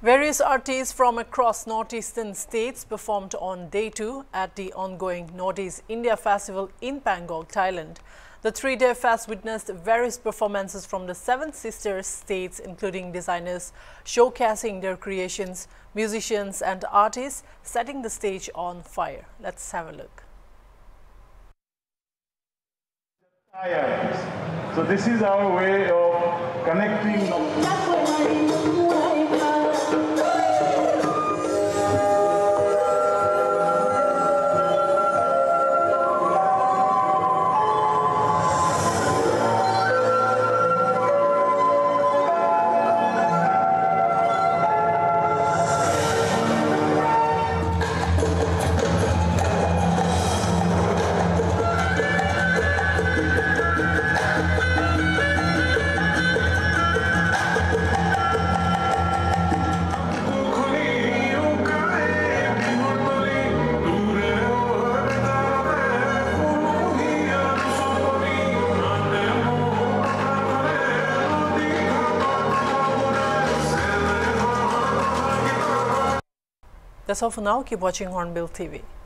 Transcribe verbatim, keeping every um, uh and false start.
Various artists from across northeastern states performed on day two at the ongoing Northeast India Festival in Bangkok, Thailand. The three-day fest witnessed various performances from the seven sister states, including designers showcasing their creations, musicians and artists setting the stage on fire. Let's have a look. So this is our way of connecting. That's all for now. Keep watching Hornbill T V.